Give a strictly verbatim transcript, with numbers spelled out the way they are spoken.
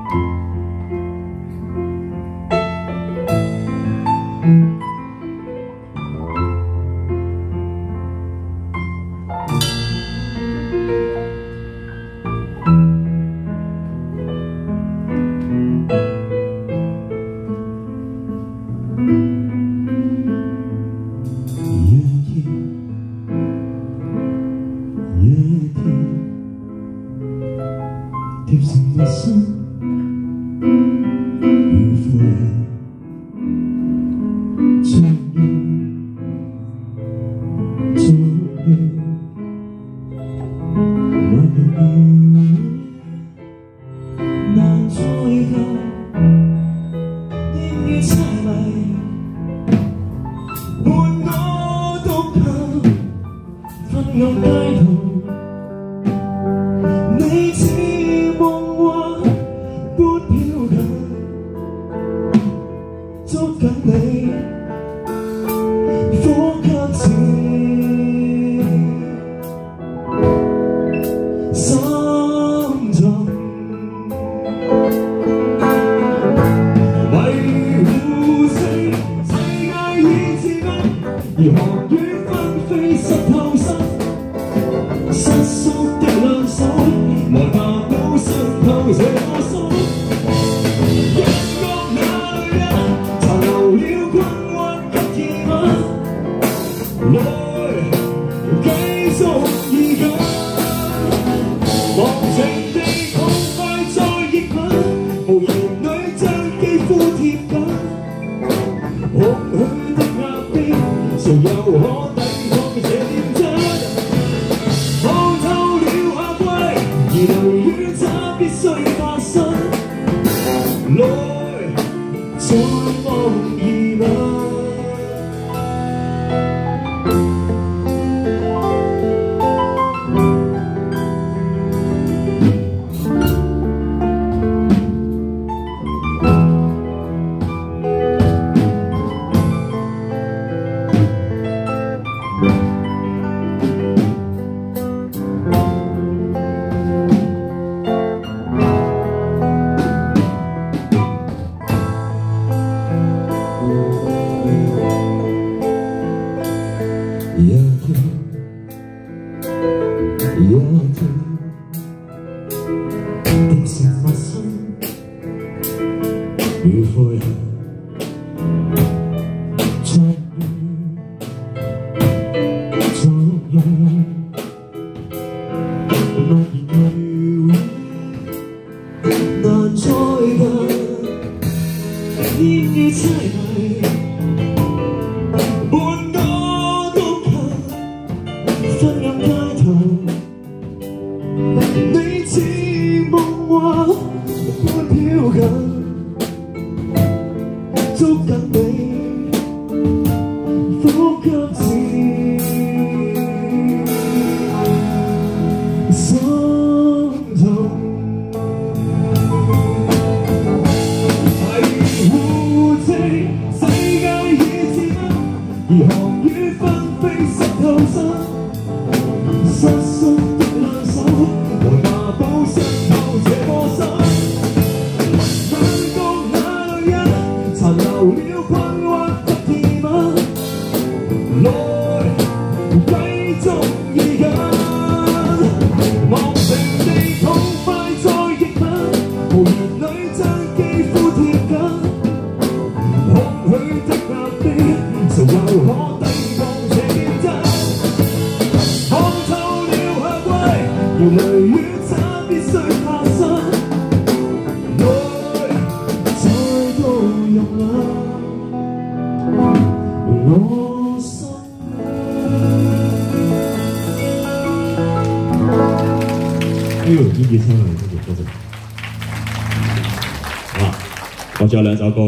貼成陌生與負人，終於終於還容易難再舊，應於猜謎，伴我獨行昏暗街頭。 捉緊你，呼吸似心痛，為護星，世界已自焚，而寒雨紛飛濕透身，失縮的兩手，來吧，保濕透這顆心。 來，繼續而緊，忘情地痛快再熱吻，無言裏將肌膚貼緊，空虛的壓迫，誰又可抵抗這點真？看透了夏季，而雷雨它必須發生，來，再望疑問。 夜天，夜天，變成陌生與悔恨，終於，終於，默然淚難再近，煙雨猜謎。 你似夢幻般飄緊，捉緊你，呼吸似心痛，係護證世界已自焚，而寒雨紛飛濕透身，失縮。 來，繼續而緊，忘情地痛快再熱吻，無言裏將肌膚貼緊，空虛的壓迫，誰又可抵抗這點真？看透了夏季，而雷雨它必須發生，來，再度容忍我。 哎呦，呢幾首係真係多謝。好啦，我仲有兩首歌。